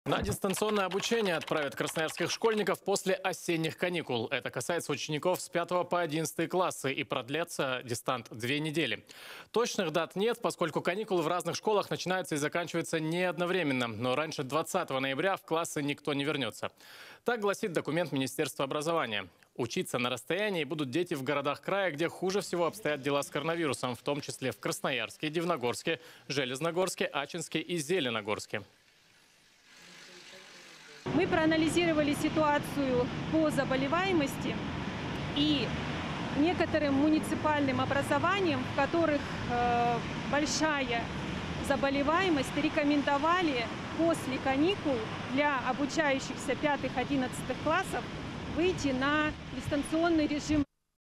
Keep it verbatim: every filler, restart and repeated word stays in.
На дистанционное обучение отправят красноярских школьников после осенних каникул. Это касается учеников с пятого по одиннадцатый классы и продлится дистант две недели. Точных дат нет, поскольку каникулы в разных школах начинаются и заканчиваются не одновременно. Но раньше двадцатого ноября в классы никто не вернется. Так гласит документ Министерства образования. Учиться на расстоянии будут дети в городах края, где хуже всего обстоят дела с коронавирусом, в том числе в Красноярске, Дивногорске, Железногорске, Ачинске и Зеленогорске. Мы проанализировали ситуацию по заболеваемости и некоторым муниципальным образованиям, в которых э, большая заболеваемость, рекомендовали после каникул для обучающихся пятых-одиннадцатых классов выйти на дистанционный режим.